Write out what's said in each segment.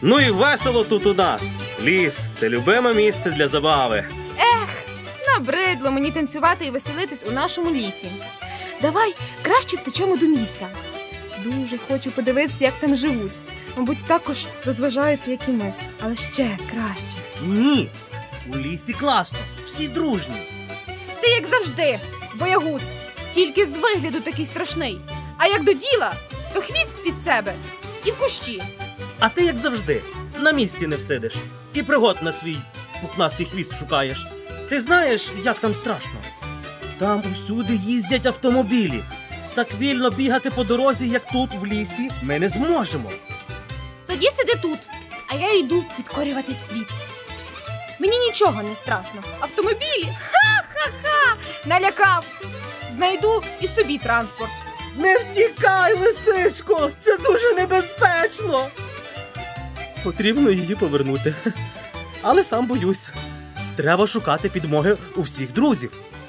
Ну і весело тут у нас. Ліс – це любиме місце для забави. Набридло мені танцювати і веселитись у нашому лісі. Давай краще втечемо до міста. Дуже хочу подивитися, як там живуть. Мабуть, також розважаються, як і ми, але ще краще. Ні, у лісі класно, всі дружні. Ти як завжди, боягуз, тільки з вигляду такий страшний. А як до діла, то хвіст під себе і в кущі. А ти як завжди, на місці не всидиш і пригод на свій пухнастий хвіст шукаєш. Ти знаєш, як там страшно? Там усюди їздять автомобілі. Так вільно бігати по дорозі, як тут, в лісі, ми не зможемо. Тоді сиди тут, а я йду підкорювати світ. Мені нічого не страшно. Автомобілі? Ха-ха-ха! Налякав! Знайду і собі транспорт. Не втікай, лисичко! Це дуже небезпечно! Потрібно її повернути. Але сам боюсь. Треба шукати підмоги у всіх друзів.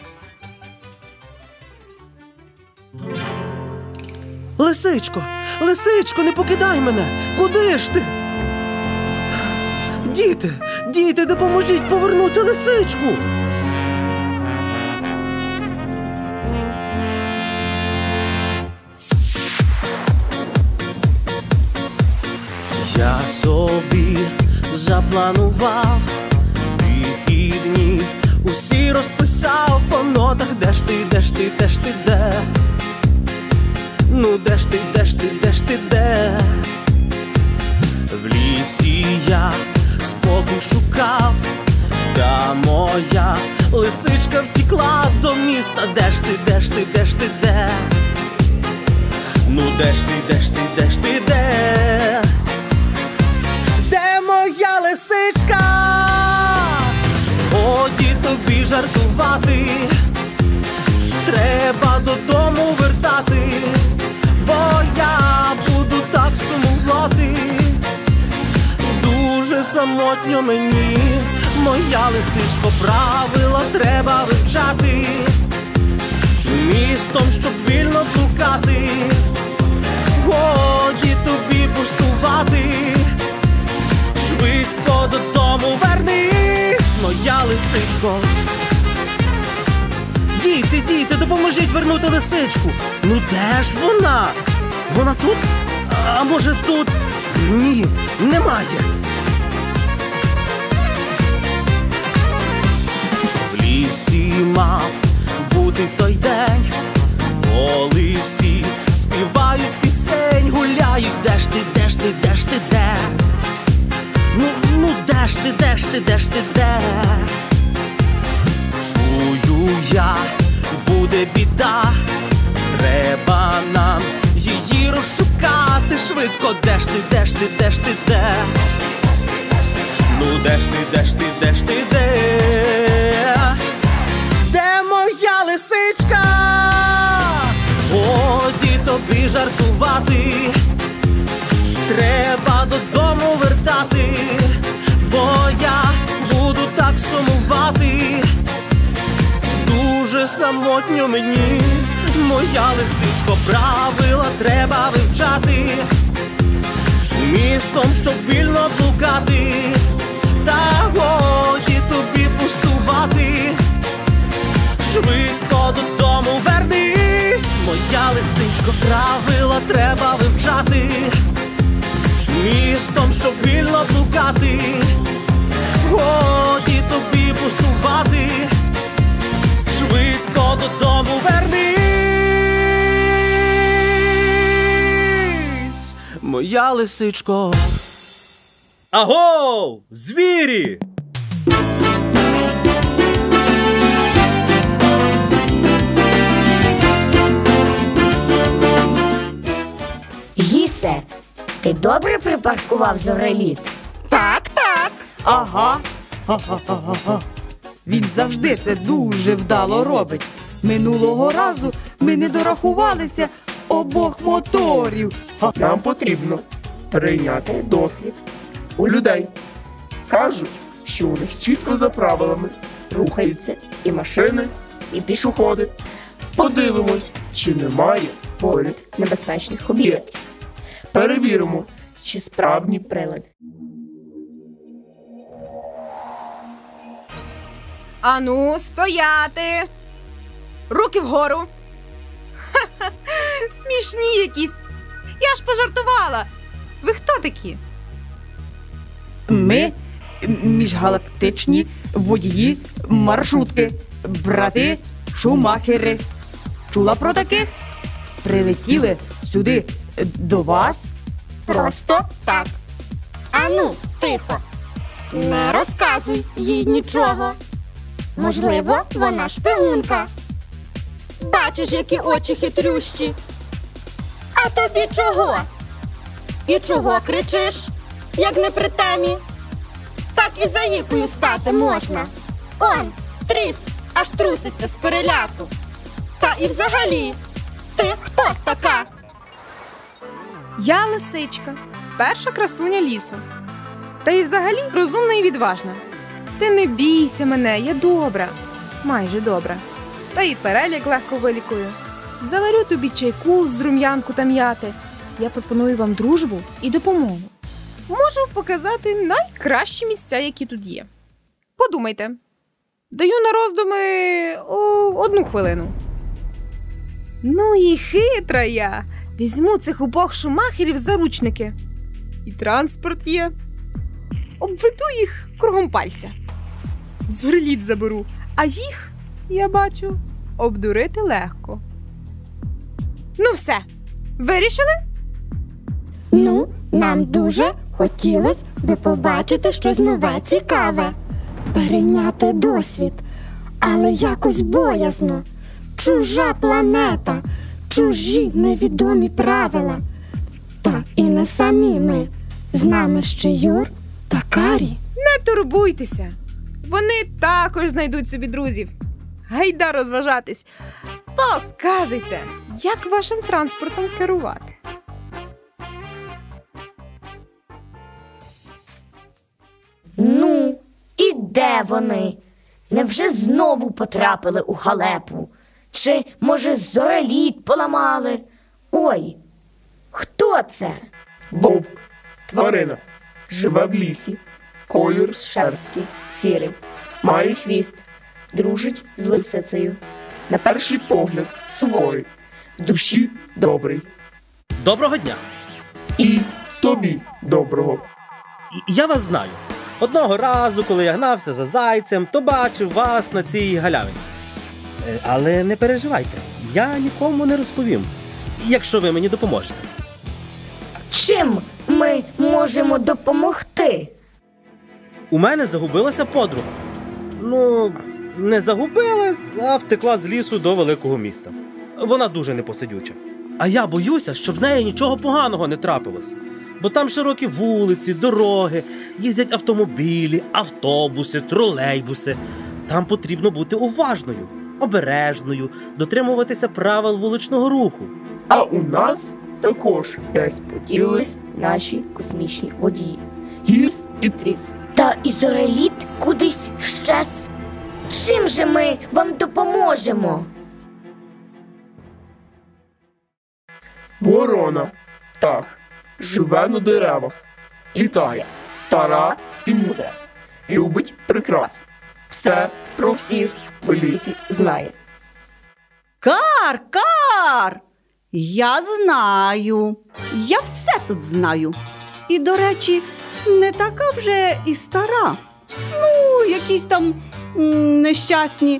Лисичко! Лисичко, не покидай мене! Куди ж ти? Діти, допоможіть повернути лисичку! Я собі запланував, вихідні усі розписав по нотах, де ж ти, де? Ну де ж ти, де? В лісі я спокій шукав, та моя лисичка втікла до міста. Де ж ти, де? Ну де ж ти, де? Де моя лисичка? Годі тобі жартувати, треба додому вертати, бо я буду так сумувати. Дуже самотньо мені, моя лисичко, правила треба вивчати, містом, щоб вільно блукати. Годі тобі пустувати, швидко додому вернись, моя лисичко. Діти, допоможіть вернути лисичку. Ну де ж вона? Вона тут? А може тут? Ні, немає. В лісі мав бути той день, коли всі співають пісень, гуляють. Де ж ти, де? Ну де ж ти, де? Чую я, буде біда, треба нам її розшукати швидко. Де ж ти, де? Ну де ж ти, де? Де моя лисичка? Годі тобі жартувати, треба додому вертати, бо я буду так сумувати. Дуже самотньо мені, моя лисичко, правила треба вивчати, містом, щоб вільно блукати. Та годі тобі пустувати, швидко додому вернись, моя лисичко, правила треба вивчати, містом, щоб вільно блукати. Годі тобі пустувати, швидко додому вернись, моя лисичко. Агов, звірі! Гісе, ти добре припаркував зореліт? Так. Ага. Ха-ха-ха-ха. Він завжди це дуже вдало робить. Минулого разу ми не дорахувалися обох моторів. Нам потрібно перейняти досвід у людей. Кажуть, що у них чітко за правилами рухаються і машини, і пішоходи. Подивимось, чи немає поряд небезпечних об'єктів. Перевіримо, чи справні прилади. Ану, стояти! Руки вгору! Ха-ха! Смішні якісь! Я ж пожартувала! Ви хто такі? Ми міжгалактичні водії маршрутки, брати Шумахери. Чула про таких? Прилетіли сюди до вас. Просто так. Ану, тихо. Не розказуй їй нічого. Можливо, вона шпигунка. Бачиш, які очі хитрющі. А тобі чого? І чого кричиш, як не при темі? Так і заїкою стати можна. Он, тріс, аж труситься з переляку. Та і взагалі, ти хто така? Я лисичка, перша красуня лісу. Та й взагалі розумна і відважна. Ти не бійся мене, я добра. Майже добра. Та й переляк легко вилікую. Заварю тобі чайку з рум'янку та м'яти. Я пропоную вам дружбу і допомогу. Можу показати найкращі місця, які тут є. Подумайте. Даю на роздуми 1 хвилину. Ну і хитра я. Візьму цих обох шумахерів за ручники. І транспорт є. Обведу їх кругом пальця. Зореліт заберу. А їх, я бачу, обдурити легко. Ну все, вирішили? Ну, нам дуже хотілося би побачити щось нове, цікаве. Перейняти досвід. Але якось боязно. Чужа планета, чужі невідомі правила. Та і не самі ми. З нами ще Юр та Карі. Не турбуйтеся. Вони також знайдуть собі друзів. Гайда розважатись. Показуйте, як вашим транспортом керувати. Ну, і де вони? Невже знову потрапили у халепу? Чи, може, зореліт поламали? Ой, хто це? Вовк, тварина, живе в лісі, колір шерсті сірий, має хвіст, дружить з лисицею. На перший погляд суворий, в душі добрий. Доброго дня! І тобі доброго. Я вас знаю. Одного разу, коли я гнався за зайцем, то бачив вас на цій галявині. Але не переживайте, я нікому не розповім, якщо ви мені допоможете. Чим ми можемо допомогти? У мене загубилася подруга. Ну, не загубилась, а втекла з лісу до великого міста. Вона дуже непосидюча. А я боюся, щоб в неї нічого поганого не трапилось. Бо там широкі вулиці, дороги, їздять автомобілі, автобуси, тролейбуси. Там потрібно бути уважною, обережною, дотримуватися правил вуличного руху. А у нас також десь поділились наші космічні водії. Гіс і Тріс. Та і зореліт кудись щез. Чим же ми вам допоможемо? Ворона. Так. Живе на деревах. Літає. Стара і мудра. Любить прикрас. Все про всіх в лісі знає. Кар, Кар! Я знаю. Я все тут знаю. І, до речі, не така вже і стара. Ну, якісь там нещасні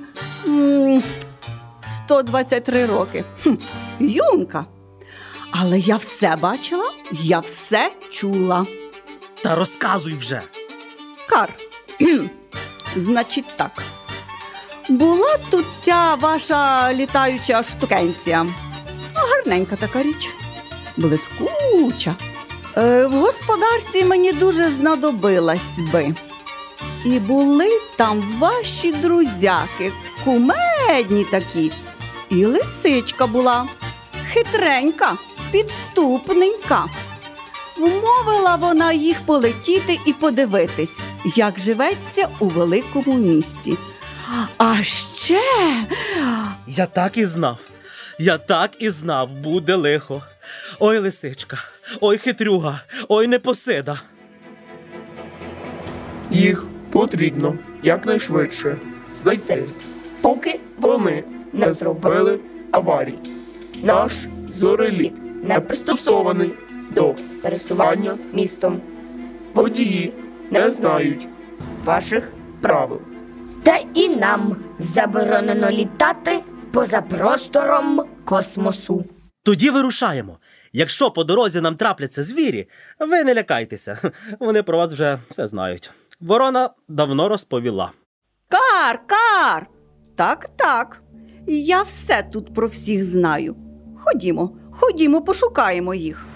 123 роки. Юнка. Але я все бачила, я все чула. Та розказуй вже! Кар, значить так. Була тут ця ваша літаюча штукенція. Гарненька така річ. Блискуча. В господарстві мені дуже знадобилась би. І були там ваші друзяки, кумедні такі. І лисичка була, хитренька, підступненька. Вмовила вона їх полетіти і подивитись, як живеться у великому місті. А ще... Я так і знав, буде лихо. Ой, лисичка, ой, хитрюга, ой, непосида. Їх потрібно якнайшвидше знайти, поки вони не зробили аварії. Наш зореліт не пристосований до пересування містом. Водії не знають ваших правил. Та і нам заборонено літати поза простором космосу. Тоді вирушаємо. Якщо по дорозі нам трапляться звірі, ви не лякайтеся. Вони про вас вже все знають. Ворона давно розповіла. Кар! Так. Я все тут про всіх знаю. Ходімо, пошукаємо їх.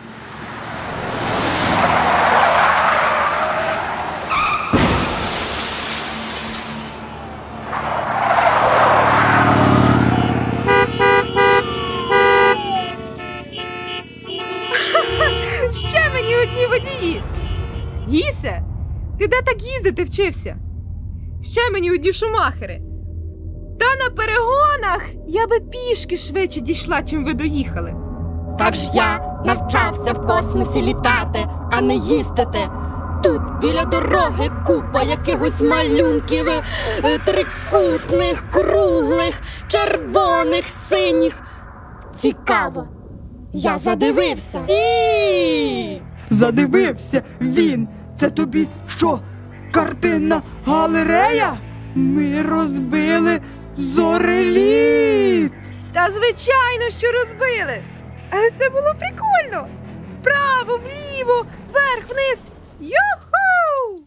Ще мені одні водії! Гісе, ти де так їздити вчився? Ще мені одні шумахери. Та на перегонах я би пішки швидше дійшла, чим ви доїхали. Так ж я навчався в космосі літати, а не їздити. Тут біля дороги купа якихось малюнків, трикутних, круглих, червоних, синіх. Цікаво. Я задивився. Задивився він. Це тобі що, картинна галерея? Ми розбили зореліт. Та звичайно, що розбили. Але це було прикольно. Вправо, вліво, вверх, вниз. Юху!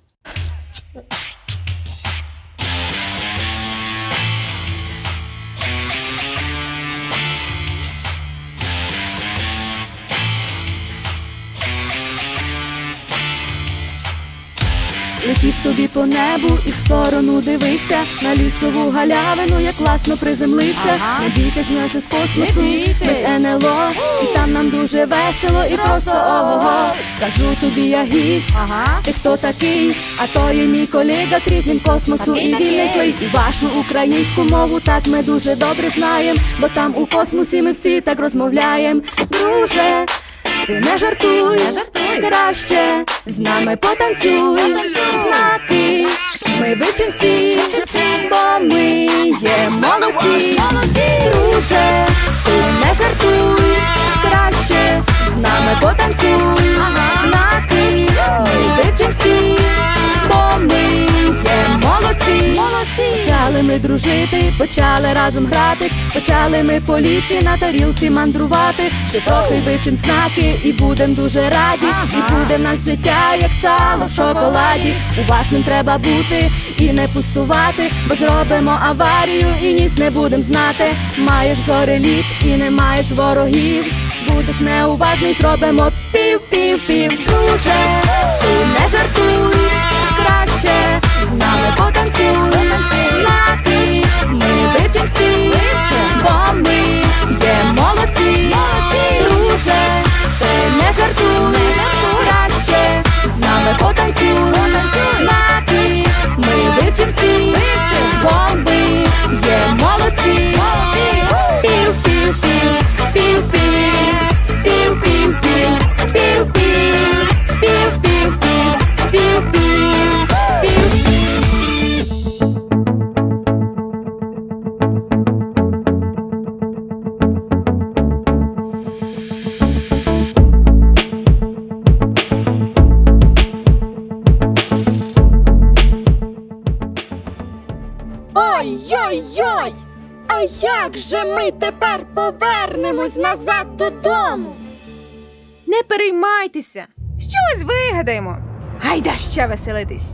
Летів собі по небу і в сторону дивився на лісову галявину, як класно приземлився. Не бійтесь, нас з космосу, без НЛО, і там нам дуже весело і просто ого-го. Кажу тобі, я гість, ти хто такий? А то є мій колега Трізін космосу, і він не злий. І вашу українську мову так ми дуже добре знаєм, бо там у космосі ми всі так розмовляєм. Друже, ти не жартуй, краще з нами потанцюй. Знаки ми вивчим всі, бо ми є молодці. Друже, ти не жартуй, краще з нами потанцюй. Знаки ми вивчим всі, бо ми є молодці. Почали ми дружити, почали разом гратись, почали ми по лісі на тарілці мандрувати. Ще трохи вивчим знаки і будем дуже раді. І буде в нас життя, як сало в шоколаді. Уважним треба бути і не пустувати, бо зробимо аварію і ніс не будем знати. Маєш зореліт і не маєш ворогів, будеш неуважний, зробимо пів-пів-пів. Друже, ти не жартуй, краще з нами потанцюй. Знаки ми вивчим всі, бо ми є молодці. Друже, ти не жартуй, краще з нами потанцюй. Знаки ми вивчим всі, бо ми є молодці. Пів-пів-пів, пів-пів, пів-пів-пів, пів-пів, пів-пів-пів, пів-пів, пів-пів. Ой-ой-ой! А як же ми тепер повернемось назад додому? Не переймайтеся. Щось вигадаємо. Гайда ще веселитись.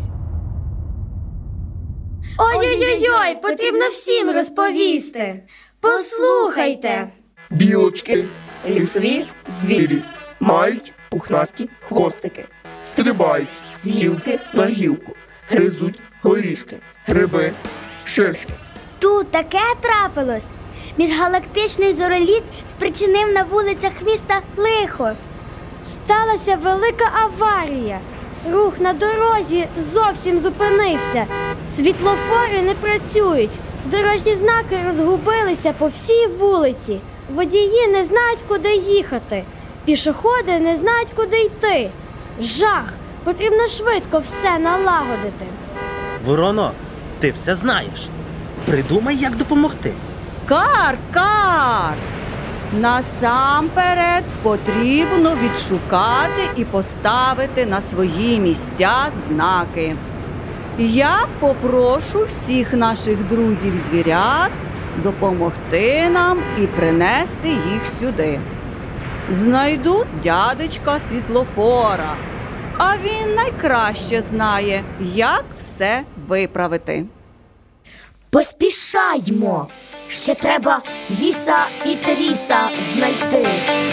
Ой-ой-ой, потрібно всім розповісти. Послухайте. Білочки, лісові звірі, мають пухнасті хвостики, стрибають з гілки на гілку, гризуть горішки, гриби, шишки. Тут таке трапилось. Міжгалактичний зореліт спричинив на вулицях міста лихо. Сталася велика аварія. Рух на дорозі зовсім зупинився. Світлофори не працюють. Дорожні знаки розгубилися по всій вулиці. Водії не знають, куди їхати. Пішоходи не знають, куди йти. Жах! Потрібно швидко все налагодити. Вороно, ти все знаєш. Придумай, як допомогти. Кар! Насамперед потрібно відшукати і поставити на свої місця знаки. Я попрошу всіх наших друзів-звірят допомогти нам і принести їх сюди. Знайду дядечка Світлофора, а він найкраще знає, як все виправити. Поспішаймо! Ще треба Ліса і Тріса знайти.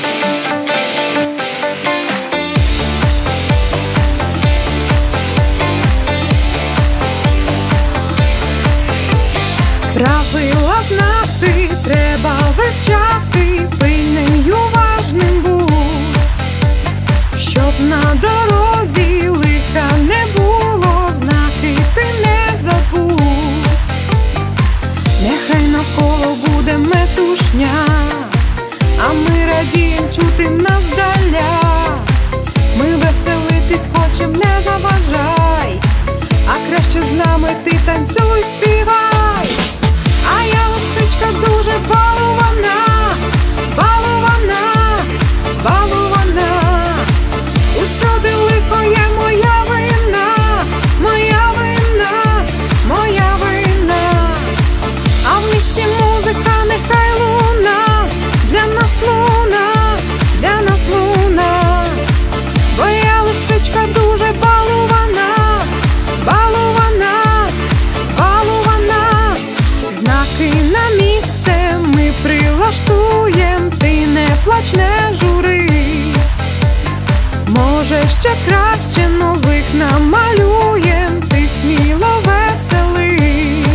Правила знати треба вивчати, пильним й уважним будь, щоб на дорозі лиха не було, знаки ти не забудь. Нехай навколо буде метушня, а ми радієм чути нас здаля. Ми веселитись хочем, не заважай, а краще з нами ти танцюй, співай. А я лисичка дуже балована, балована, балована. Усюди лихо є моя вина, моя вина, моя вина. А в місті музика нехай луна, для нас луна, для нас луна. Бо я лисичка дуже балована, балована, балована. Знаки на місце ми прилаштуєм, ти не плач, не журись. Може, ще краще нових намалюєм, ти сміло веселись.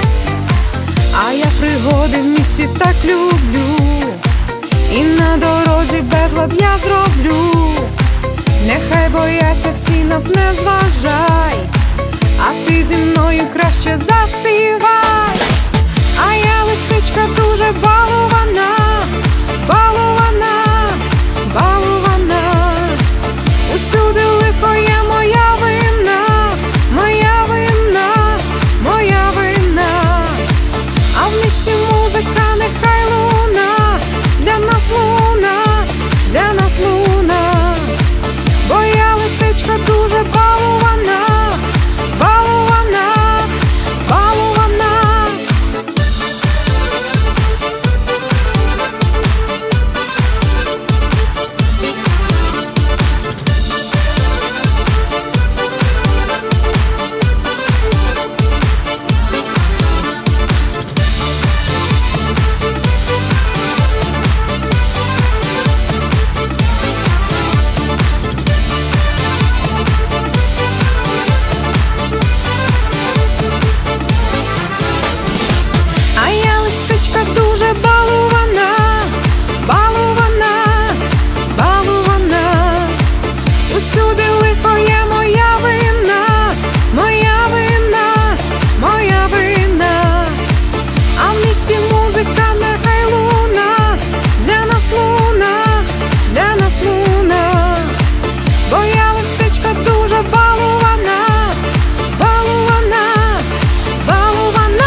А я пригоди в місті так люблю, і на дорозі безлад я зроблю. Нехай бояться всі нас, не зважай, а ти зі мною краще заспівай. А я лисичка дуже балована, балована, балована. Усюди лихо є моя вина, моя вина, моя вина. А в місті музика нехай луна, для нас луна, для нас луна. Бо я лисичка дуже балована, балована, балована. А я лисичка дуже балована, балована, балована. Усюди лихо є моя вина, моя вина, моя вина. А в місті музика нехай луна, для нас луна, для нас луна. Бо я лисичка дуже балована, балована, балована.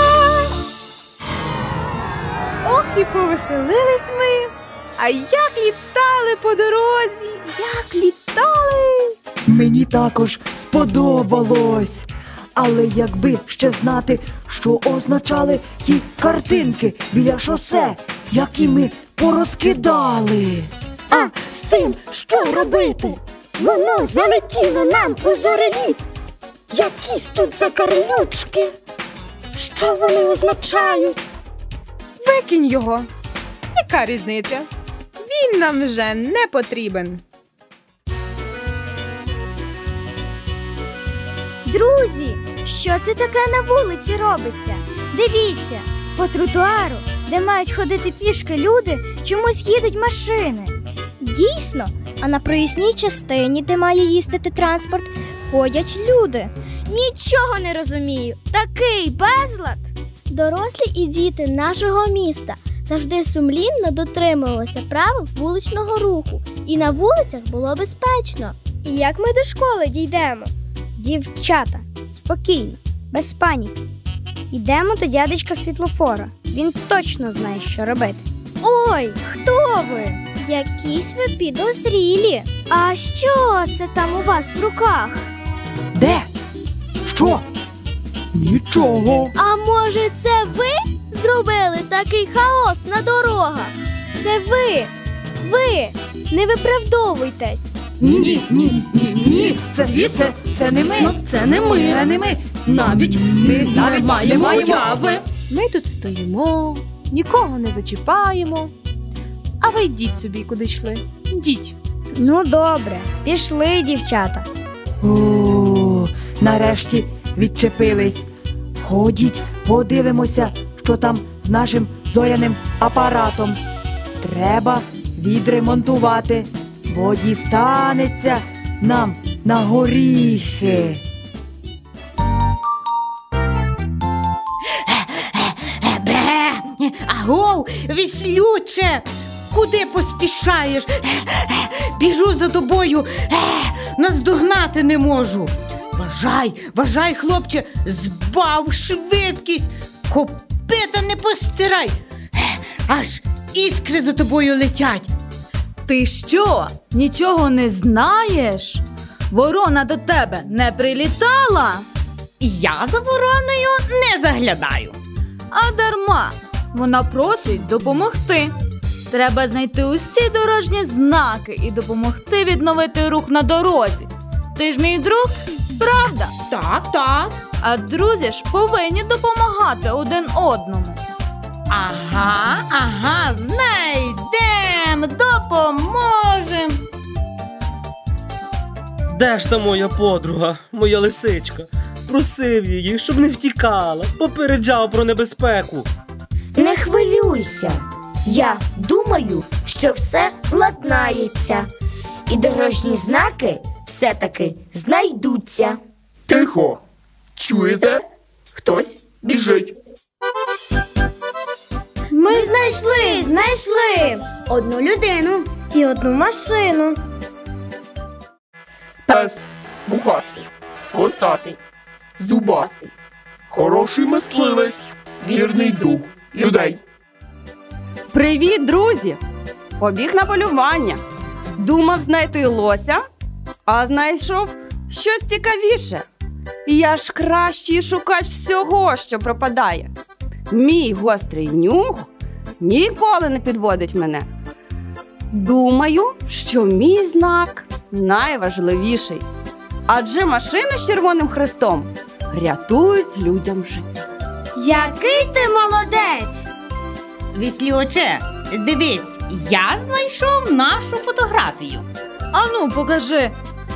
Ох, і повеселились ми. А як літали по дорозі, як літали. Мені також сподобалось. Але якби ще знати, що означали ті картинки біля шосе, які ми порозкидали. А з цим що робити? Воно залетіло нам у зореліт. Якісь тут закарлючки. Що вони означають? Викинь його. Яка різниця? Він нам вже не потрібен. Друзі, що це таке на вулиці робиться? Дивіться, по тротуару, де мають ходити пішки люди, чомусь їдуть машини. Дійсно, а на проїзній частині, де має їздити транспорт, ходять люди. Нічого не розумію. Такий безлад! Дорослі і діти нашого міста завжди сумлінно дотримувалися правил вуличного руху. І на вулицях було безпечно. І як ми до школи дійдемо? Дівчата, спокійно, без паніки. Йдемо до дядечка світлофора. Він точно знає, що робити. Ой, хто ви? Якісь ви підозрілі. А що це там у вас в руках? Де? Що? Нічого. А може це ви зробили такий хаос на дорогах? Це ви! Ви! Не виправдовуйтесь! Ні. Це не ми. Це не ми. Це не ми. Навіть не маємо уяви. Ми тут стоїмо, нікого не зачіпаємо. А ви йдіть собі, куди йшли. Йдіть. Ну добре, пішли, дівчата. О, нарешті відчепились. Ходіть, подивимося, що там з нашим зоряним апаратом. Треба відремонтувати, бо дістанеться нам на горіхи. Агов, віслюче! Куди поспішаєш? Біжу за тобою, наздогнати не можу. Важай, хлопче, збав швидкість, копита не постирай, аж іскри за тобою летять. Ти що, нічого не знаєш? Ворона до тебе не прилітала? Я за вороною не заглядаю. А дарма, вона просить допомогти. Треба знайти усі дорожні знаки і допомогти відновити рух на дорозі. Ти ж мій друг, правда? Так. А друзі ж повинні допомагати один одному. Ага, знайдем, допоможем. Де ж та моя подруга, моя лисичка? Просив її, щоб не втікала, попереджав про небезпеку. Не хвилюйся. Я думаю, що все владнається. І дорожні знаки все-таки знайдуться. Тихо! Чуєте? Хтось біжить. Ми знайшли одну людину і одну машину. Пес вухастий, хвостатий, зубастий, хороший мисливець, вірний друг людей. Привіт, друзі! Побіг на полювання. Думав знайти лося, а знайшов щось цікавіше. Я ж кращий шукач всього, що пропадає. Мій гострий нюх ніколи не підводить мене. Думаю, що мій знак найважливіший. Адже машини з червоним хрестом рятують людям життя. Який ти молодець! Віслюче, дивись, я знайшов нашу фотографію. Ану, покажи.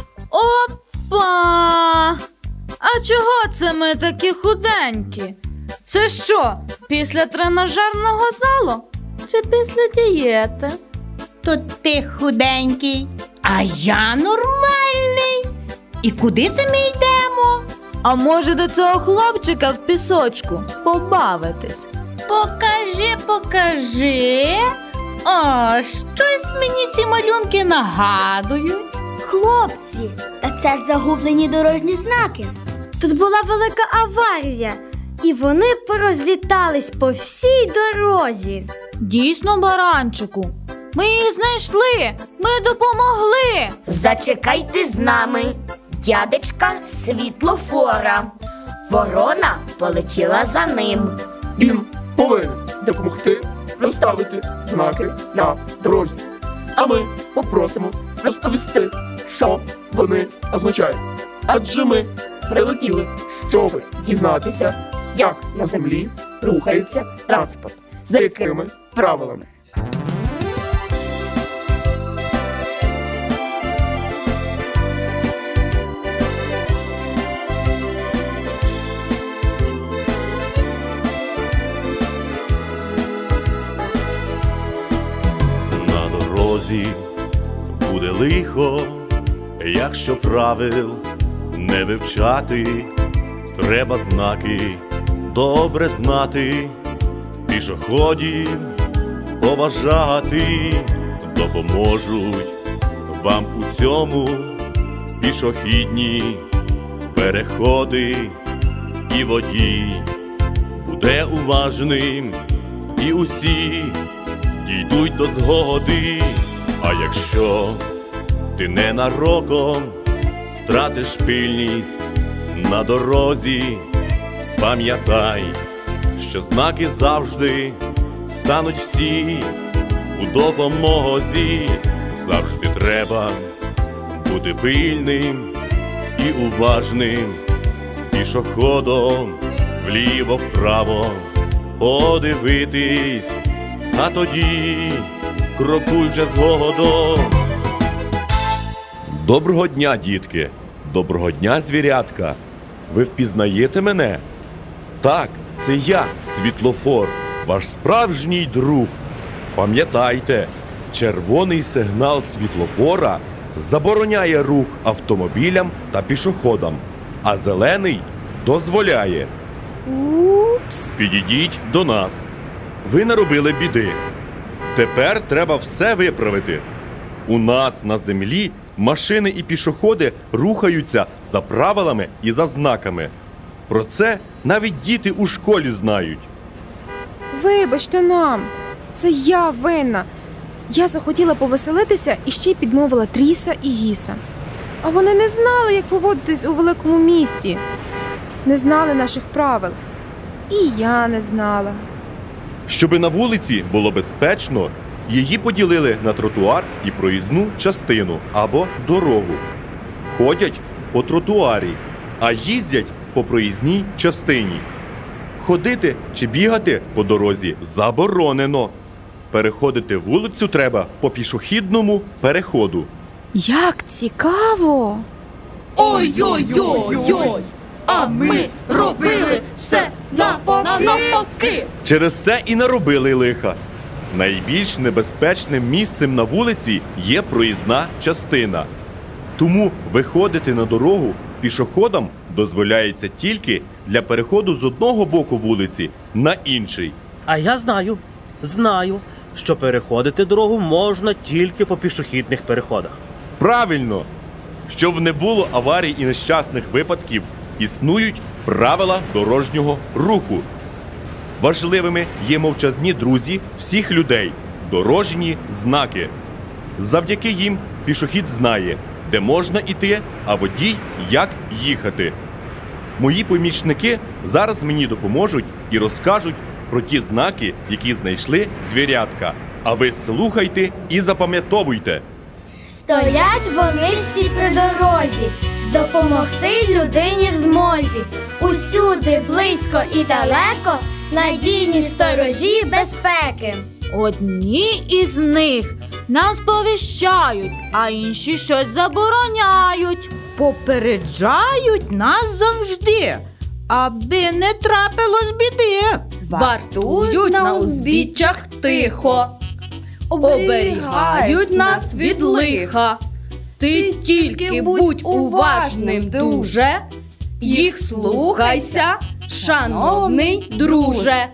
Опа! А чого це ми такі худенькі? Це що, після тренажерного залу? Чи після дієти? То ти худенький, а я нормальний. І куди це ми йдемо? А може до цього хлопчика в пісочку побавитись? Покажи. О, щось мені ці малюнки нагадують. Хлопці, та це ж загублені дорожні знаки. Тут була велика аварія, і вони порозлітались по всій дорозі. Дійсно, баранчику. Ми її знайшли, ми допомогли. Зачекайте з нами, дядечка світлофора. Ворона полетіла за ним. Він повинен допомогти розставити знаки на дорозі. А ми попросимо розповісти, що вони означають. Адже ми прилетіли, щоб дізнатися, як на землі рухається транспорт, за якими правилами. На дорозі буде лихо, якщо правил не вивчати. Треба знаки добре знати, пішоходів поважати. Допоможуть вам у цьому пішохідні переходи. і водій буде уважним, і усі дійдуть до згоди. А якщо ти ненароком втратиш пильність на дорозі, пам'ятай, що знаки завжди стануть всі у допомозі. Завжди треба бути пильним і уважним, пішоходом вліво-вправо подивитись, а тоді крокуй вже згодом. Доброго дня, дітки! Доброго дня, звірятка! Ви впізнаєте мене? Так, це я, світлофор, ваш справжній друг. Пам'ятайте, червоний сигнал світлофора забороняє рух автомобілям та пішоходам, а зелений дозволяє. Упс! Підійдіть до нас. Ви наробили біди. Тепер треба все виправити. У нас на землі машини і пішоходи рухаються за правилами і за знаками. Про це навіть діти у школі знають. Вибачте нам, це я винна. Я захотіла повеселитися і ще й підмовила Тріса і Гіса. А вони не знали, як поводитись у великому місті. Не знали наших правил. І я не знала. Щоби на вулиці було безпечно, її поділили на тротуар і проїзну частину або дорогу. Ходять по тротуарі, а їздять по проїзній частині. Ходити чи бігати по дорозі заборонено. Переходити вулицю треба по пішохідному переходу. Як цікаво! Ой-ой-ой-ой! А ми робили все навпаки! Через це і наробили лиха. Найбільш небезпечним місцем на вулиці є проїзна частина. Тому виходити на дорогу пішоходам дозволяється тільки для переходу з одного боку вулиці на інший. А я знаю, що переходити дорогу можна тільки по пішохідних переходах. Правильно! Щоб не було аварій і нещасних випадків, існують правила дорожнього руху. Важливими є мовчазні друзі всіх людей – дорожні знаки. Завдяки їм пішохід знає, де можна йти, а водій – як їхати. Мої помічники зараз мені допоможуть і розкажуть про ті знаки, які знайшли звірятка. А ви слухайте і запам'ятовуйте. Стоять вони всі при дорозі, допомогти людині в змозі. Усюди, близько і далеко, надійні сторожі безпеки. Одні із них нас сповіщають, а інші щось забороняють. Попереджають нас завжди, аби не трапилось біди. Вартують на узбіччях тихо, оберігають нас від лиха. Ти тільки будь уважним дуже, їх слухайся, шановний друже.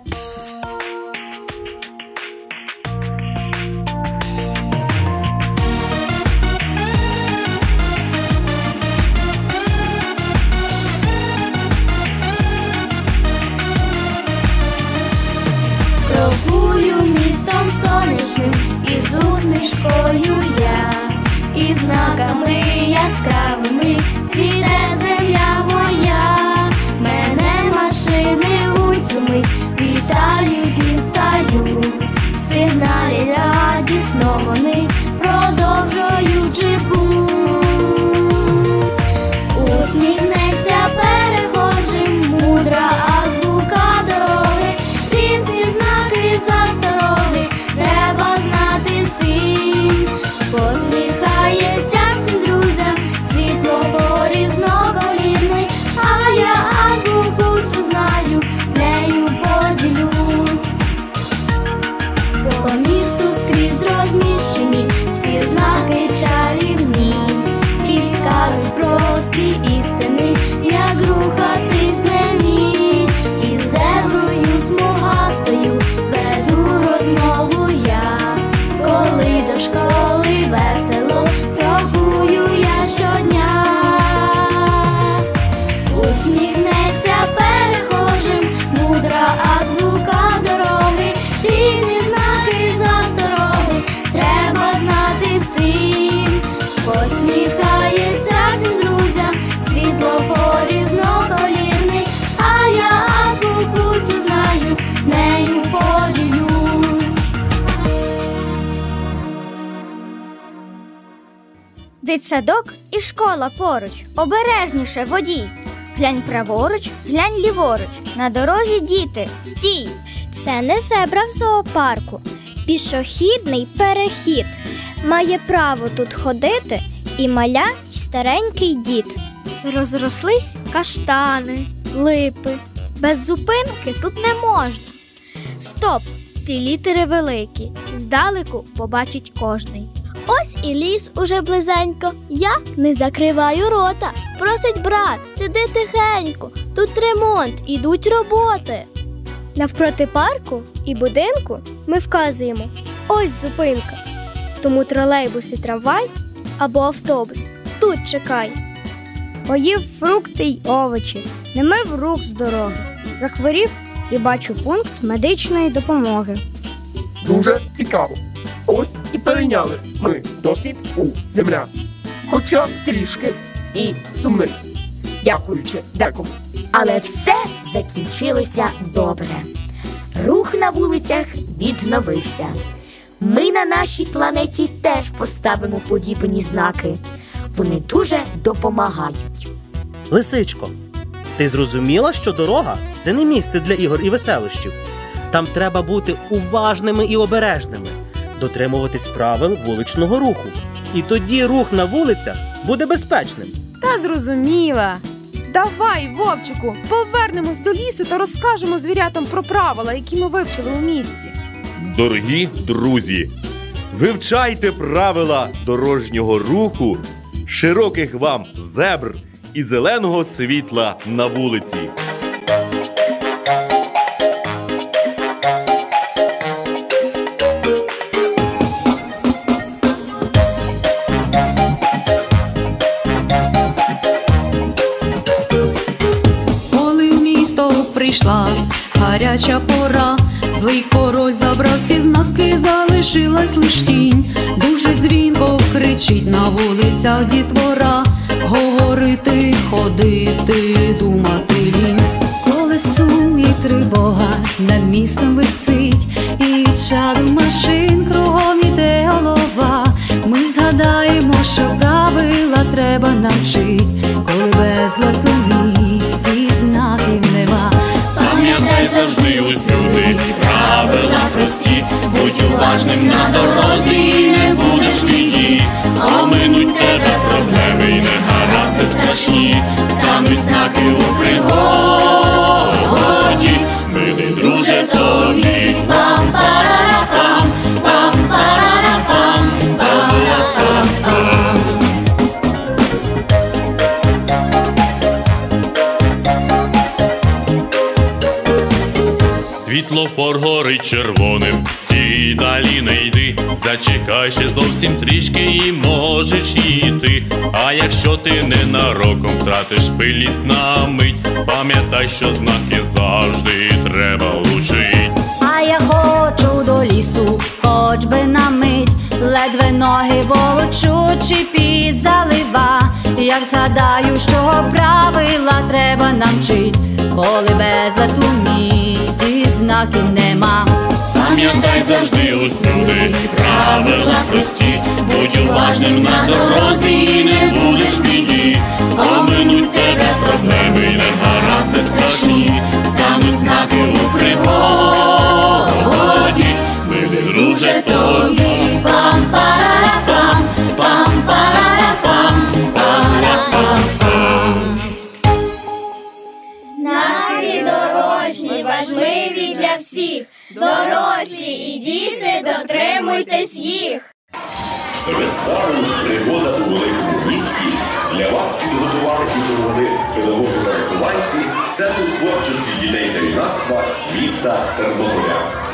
Крокую містом сонячним, із усмішкою я, і знаками яскравими цвіте земля моя. Мене машини у цю мить вітають і встають, сигналять радісно вони, продовжуючи путь. Усміхнеться перехожим мудра азбука дороги, ці знаки застороги треба знати всім. Посміхається всім друзям світлофор різноколірний, а я азбуку цю знаю, нею поділюсь. По місту скрізь розміщені всі знаки чарівні. Дитсадок і школа поруч. Обережніше, водій. Глянь праворуч, глянь ліворуч. На дорозі діти, стій! Це не зебра в зоопарку. Пішохідний перехід. Має право тут ходити і маля, й старенький дід. Розрослись каштани, липи. Без зупинки тут не можна. Стоп! Ці літери великі. Здалеку побачить кожний. Ось і ліс уже близенько. Я не закриваю рота. Просить брат, сиди тихенько. Тут ремонт, ідуть роботи. Навпроти парку і будинку ми вказуємо. Ось зупинка. Тому тролейбус і трамвай або автобус тут чекай. Поїв фрукти й овочі, не мив рук з дороги. Захворів і бачу пункт медичної допомоги. Дуже цікаво. Ось і перейняли ми досвід у землян. Хоча трішки і сумний, дякуючи декому. Але все закінчилося добре. Рух на вулицях відновився. Ми на нашій планеті теж поставимо подібні знаки. Вони дуже допомагають. Лисичко, ти зрозуміла, що дорога – це не місце для ігор і веселощів. Там треба бути уважними і обережними, дотримуватись правил вуличного руху. І тоді рух на вулицях буде безпечним. Та зрозуміла. Давай, Вовчику, повернемось до лісу та розкажемо звірятам про правила, які ми вивчили у місті. Дорогі друзі, вивчайте правила дорожнього руху, широких вам зебр і зеленого світла на вулиці. Коли в місто прийшла гаряча пора, злий король забрав всі знаки, залишилась лиш тінь. Дуже дзвінко кричить на вулицях дітвора, говорити, ходити, думати лінь. Коли сум і тривога над містом висить, і від шаду машин кругом іде голова, ми згадаємо, що правила треба навчить, коли безлад у місті знаків нема. Пам'ятай завжди усюди правила прості, будь уважним на дорозі і не будеш біді. Оминуть тебе проблеми й негаразди страшні, стануть знаки у пригоді. Милий друже, тобі пам-парарапам, пам-парарапам, парапам-пам. Світлофор горить червоним, стій далі не йди, зачекай ще зовсім трішки і можеш йти. А якщо ти ненароком втратиш пильність на мить, пам'ятай, що знаки завжди треба влучить. А я хочу до лісу, хоч би на мить, ледве ноги волочу, чи під залива. Як згадаю, що правила треба навчить, коли безлад у місті знаків нема. Пам'ятай завжди усюди правила прості, будь уважним на дорозі і не будеш біді. Оминуть тебе проблеми й негаразди страшні, стануть знаки у пригоді. Милий друже, тобі пам-парарапам, пам-парарапам, парапам-пам. Знаки дорожні важливі для всіх. Дорослі і діти, дотримуйтесь їх. Виставу «Пригода у великому місті» для вас підготували ігроводи педагоги та вихованці Центру творчості дітей та юнацтва міста Тернополя.